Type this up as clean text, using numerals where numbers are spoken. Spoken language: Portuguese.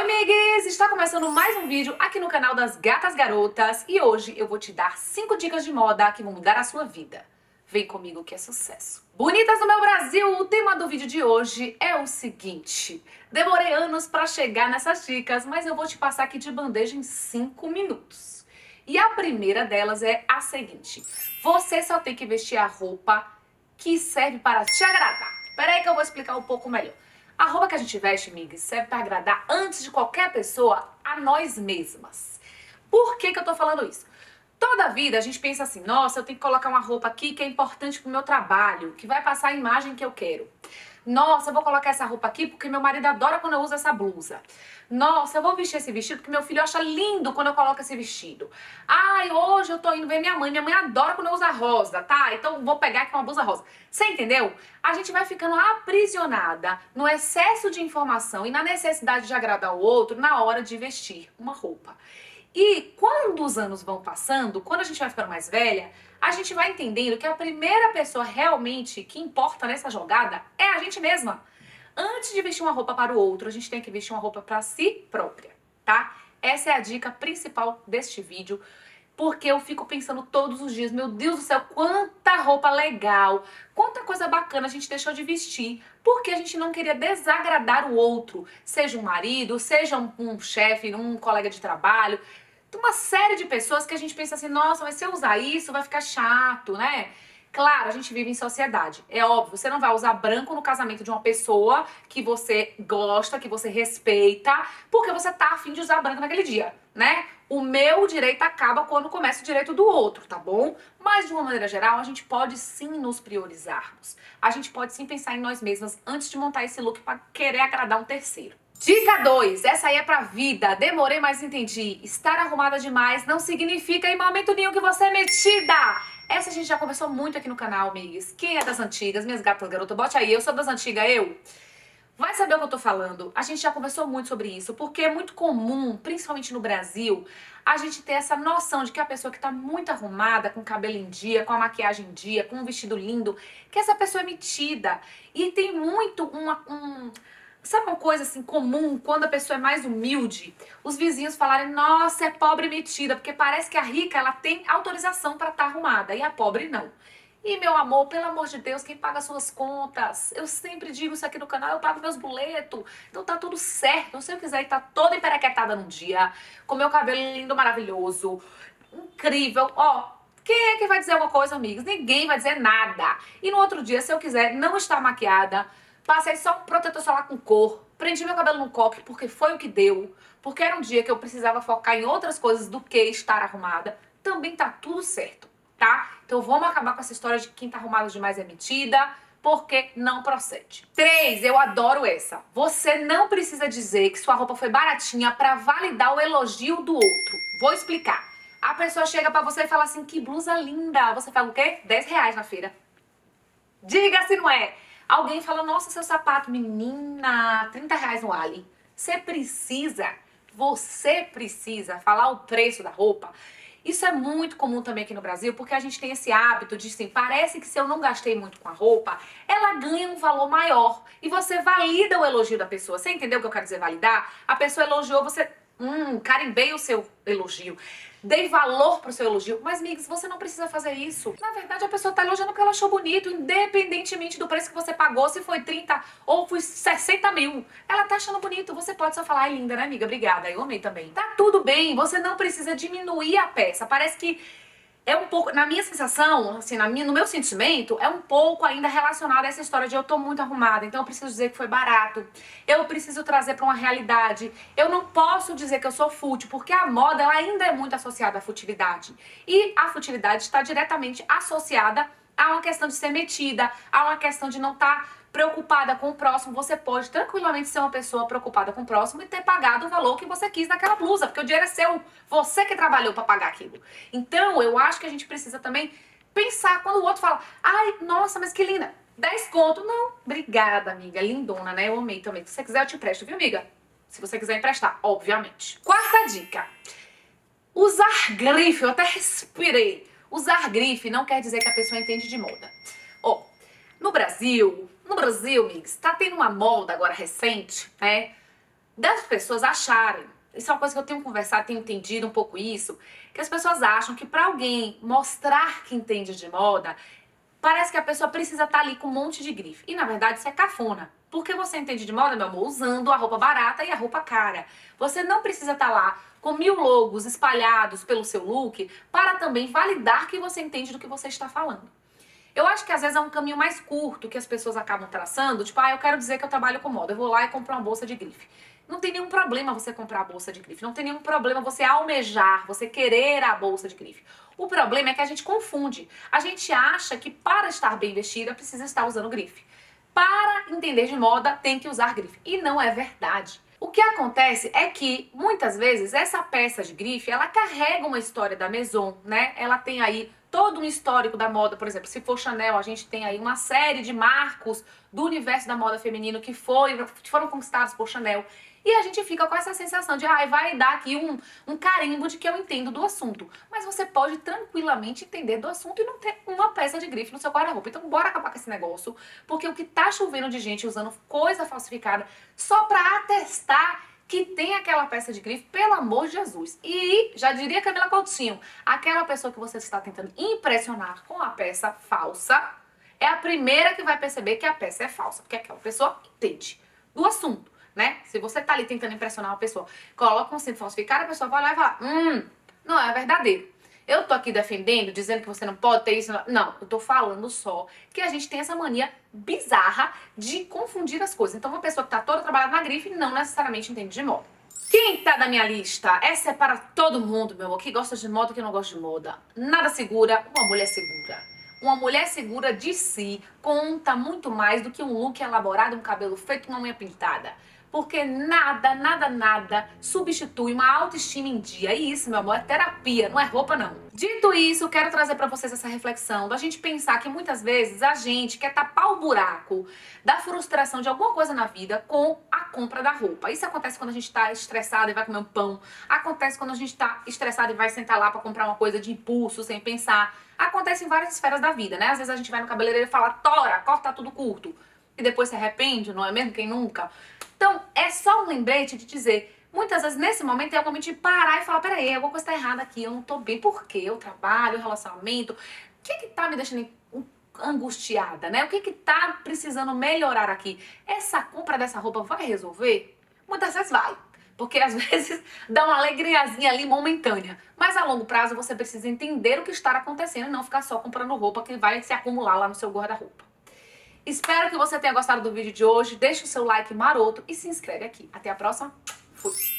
amigues! Está começando mais um vídeo aqui no canal das Gatas Garotas e hoje eu vou te dar 5 dicas de moda que vão mudar a sua vida. Vem comigo que é sucesso! Bonitas do meu Brasil, o tema do vídeo de hoje é o seguinte. Demorei anos para chegar nessas dicas, mas eu vou te passar aqui de bandeja em 5 minutos. E a primeira delas é a seguinte. Você só tem que vestir a roupa que serve para te agradar. Peraí que eu vou explicar um pouco melhor. A roupa que a gente veste, amigas, serve para agradar antes de qualquer pessoa a nós mesmas. Por que eu tô falando isso? Toda vida a gente pensa assim, nossa, eu tenho que colocar uma roupa aqui que é importante pro meu trabalho, que vai passar a imagem que eu quero. Nossa, eu vou colocar essa roupa aqui porque meu marido adora quando eu uso essa blusa. Nossa, eu vou vestir esse vestido porque meu filho acha lindo quando eu coloco esse vestido. Ai, hoje eu tô indo ver minha mãe adora quando eu uso rosa, tá? Então vou pegar aqui uma blusa rosa. Você entendeu? A gente vai ficando aprisionada no excesso de informação e na necessidade de agradar o outro na hora de vestir uma roupa. E quando os anos vão passando, quando a gente vai ficando mais velha, a gente vai entendendo que a primeira pessoa realmente que importa nessa jogada é a gente mesma. Antes de vestir uma roupa para o outro, a gente tem que vestir uma roupa para si própria, tá? Essa é a dica principal deste vídeo, porque eu fico pensando todos os dias, meu Deus do céu, quanta roupa legal, quanta coisa bacana a gente deixou de vestir, porque a gente não queria desagradar o outro, seja um marido, seja um chefe, um colega de trabalho, uma série de pessoas que a gente pensa assim, nossa, mas se eu usar isso vai ficar chato, né? Claro, a gente vive em sociedade. É óbvio, você não vai usar branco no casamento de uma pessoa que você gosta, que você respeita, porque você tá afim de usar branco naquele dia, né? O meu direito acaba quando começa o direito do outro, tá bom? Mas de uma maneira geral, a gente pode sim nos priorizarmos. A gente pode sim pensar em nós mesmas antes de montar esse look para querer agradar um terceiro. Dica 2, essa aí é pra vida. Demorei, mas entendi. Estar arrumada demais não significa em momento nenhum que você é metida. Essa a gente já conversou muito aqui no canal, amigas. Quem é das antigas? Minhas gatas garotas, bote aí. Eu sou das antigas, eu. Vai saber o que eu tô falando. A gente já conversou muito sobre isso, porque é muito comum, principalmente no Brasil, a gente ter essa noção de que a pessoa que tá muito arrumada, com o cabelo em dia, com a maquiagem em dia, com um vestido lindo, que essa pessoa é metida. E tem muito sabe uma coisa assim comum, quando a pessoa é mais humilde? Os vizinhos falarem, nossa, é pobre metida, porque parece que a rica, ela tem autorização pra estar arrumada, e a pobre não. E, meu amor, pelo amor de Deus, quem paga suas contas? Eu sempre digo isso aqui no canal, eu pago meus boletos, então tá tudo certo. Se eu quiser estar toda emperequetada num dia, com meu cabelo lindo, maravilhoso, incrível, ó, quem é que vai dizer alguma coisa, amigos? Ninguém vai dizer nada. E no outro dia, se eu quiser não estar maquiada, passei só um protetor solar com cor, prendi meu cabelo num coque porque foi o que deu, porque era um dia que eu precisava focar em outras coisas do que estar arrumada, também tá tudo certo, tá? Então vamos acabar com essa história de que quem tá arrumado demais é metida, porque não procede. 3, eu adoro essa. Você não precisa dizer que sua roupa foi baratinha pra validar o elogio do outro. Vou explicar. A pessoa chega pra você e fala assim, que blusa linda. Você fala o quê? R$10 na feira. Diga se não é. Alguém fala, nossa, seu sapato, menina, R$30 no Ali. Você precisa falar o preço da roupa. Isso é muito comum também aqui no Brasil, porque a gente tem esse hábito de, assim, parece que se eu não gastei muito com a roupa, ela ganha um valor maior. E você valida o elogio da pessoa. Você entendeu o que eu quero dizer validar? A pessoa elogiou, você, carimbei o seu elogio. Dei valor pro seu elogio. Mas, amigas, você não precisa fazer isso. Na verdade, a pessoa tá elogiando porque ela achou bonito, independentemente do preço que você pagou, se foi 30 ou foi 60 mil. Ela tá achando bonito. Você pode só falar, ai, linda, né, amiga? Obrigada. Eu amei também. Tá tudo bem. Você não precisa diminuir a peça. Parece que é um pouco, na minha sensação, assim, no meu sentimento, é um pouco ainda relacionado a essa história de eu tô muito arrumada, então eu preciso dizer que foi barato, eu preciso trazer pra uma realidade, eu não posso dizer que eu sou fútil, porque a moda ela ainda é muito associada à futilidade, e a futilidade está diretamente associada a uma questão de ser metida, a uma questão de não estar preocupada com o próximo. Você pode tranquilamente ser uma pessoa preocupada com o próximo e ter pagado o valor que você quis naquela blusa, porque o dinheiro é seu, você que trabalhou para pagar aquilo. Então, eu acho que a gente precisa também pensar quando o outro fala, ai, nossa, mas que linda, 10 conto. Não, obrigada, amiga, lindona, né? Eu amei também. Se você quiser, eu te empresto, viu, amiga? Se você quiser emprestar, obviamente. 4ª dica, usar grife. Eu até respirei. Usar grife não quer dizer que a pessoa entende de moda. Ó, no Brasil, amigos, tá tendo uma moda agora recente, né? das pessoas acharem, isso é uma coisa que eu tenho conversado, tenho entendido um pouco isso, que as pessoas acham que para alguém mostrar que entende de moda, parece que a pessoa precisa estar ali com um monte de grife. E na verdade isso é cafona. Porque você entende de moda, meu amor, usando a roupa barata e a roupa cara. Você não precisa estar lá com 1000 logos espalhados pelo seu look para também validar que você entende do que você está falando. Eu acho que às vezes é um caminho mais curto que as pessoas acabam traçando, tipo, eu quero dizer que eu trabalho com moda, eu vou lá e compro uma bolsa de grife. Não tem nenhum problema você comprar a bolsa de grife, não tem nenhum problema você almejar, você querer a bolsa de grife. O problema é que a gente confunde. A gente acha que para estar bem vestida precisa estar usando grife. Para entender de moda tem que usar grife. E não é verdade. O que acontece é que, muitas vezes, essa peça de grife, ela carrega uma história da Maison, né? Ela tem aí todo um histórico da moda, por exemplo, se for Chanel, a gente tem aí uma série de marcos do universo da moda feminino que foram conquistados por Chanel. E a gente fica com essa sensação de, vai dar aqui um carimbo de que eu entendo do assunto. Mas você pode tranquilamente entender do assunto e não ter uma peça de grife no seu guarda-roupa. Então bora acabar com esse negócio, porque o que tá chovendo de gente usando coisa falsificada só pra atestar que tem aquela peça de grife, pelo amor de Jesus. E, já diria Camila Coutinho, aquela pessoa que você está tentando impressionar com a peça falsa é a primeira que vai perceber que a peça é falsa, porque aquela pessoa entende do assunto, né? Se você tá ali tentando impressionar uma pessoa, coloca um cinto falsificado, a pessoa vai lá e fala, não é verdadeiro. Eu tô aqui defendendo, dizendo que você não pode ter isso. Não, eu tô falando só que a gente tem essa mania bizarra de confundir as coisas. Então uma pessoa que tá toda trabalhada na grife não necessariamente entende de moda. Quem tá da minha lista? Essa é para todo mundo, meu amor, que gosta de moda e que não gosta de moda. Nada segura, uma mulher segura. Uma mulher segura de si conta muito mais do que um look elaborado, um cabelo feito, uma unha pintada. Porque nada substitui uma autoestima em dia. E isso, meu amor, é terapia, não é roupa, não. Dito isso, quero trazer pra vocês essa reflexão da gente pensar que muitas vezes a gente quer tapar o buraco da frustração de alguma coisa na vida com a compra da roupa. Isso acontece quando a gente tá estressado e vai comer um pão. Acontece quando a gente tá estressado e vai sentar lá pra comprar uma coisa de impulso, sem pensar. Acontece em várias esferas da vida, né? Às vezes a gente vai no cabeleireiro e fala, tora, corta tudo curto. E depois se arrepende, não é mesmo? Quem nunca? Então, é só um lembrete de dizer, muitas vezes nesse momento é o momento de parar e falar, peraí, alguma coisa tá errada aqui, eu não tô bem, por quê? Eu trabalho, relacionamento, o que tá me deixando angustiada, né? O que tá precisando melhorar aqui? Essa compra dessa roupa vai resolver? Muitas vezes vai, porque às vezes dá uma alegriazinha ali momentânea, mas a longo prazo você precisa entender o que está acontecendo e não ficar só comprando roupa que vai se acumular lá no seu guarda-roupa. Espero que você tenha gostado do vídeo de hoje. Deixa o seu like maroto e se inscreve aqui. Até a próxima. Fui!